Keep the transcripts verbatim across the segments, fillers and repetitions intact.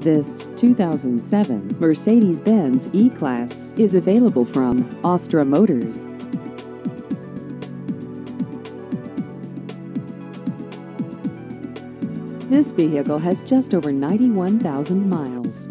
This two thousand seven Mercedes-Benz E-Class is available from Austra Motors. This vehicle has just over ninety-one thousand miles.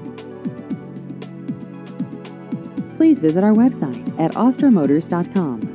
Please visit our website at austra motors dot com.